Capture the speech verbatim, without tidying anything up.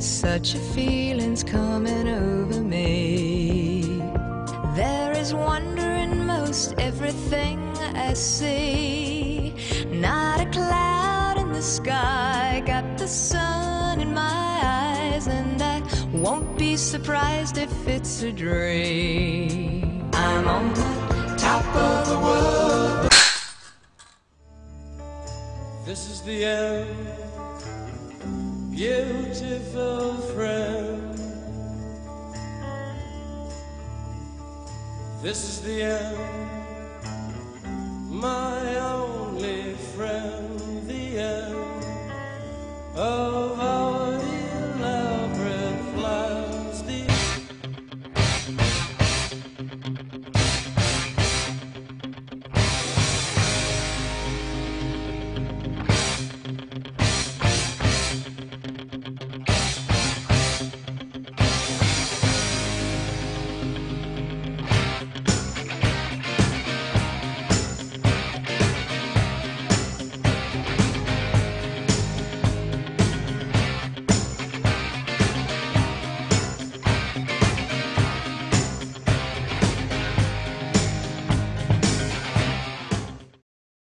Such a feeling's coming over me. There is wonder in most everything I see. Not a cloud in the sky, got the sun in my eyes, and I won't be surprised if it's a dream. I'm on the top of the world. This is the end, beautiful friend. This is the end, my own.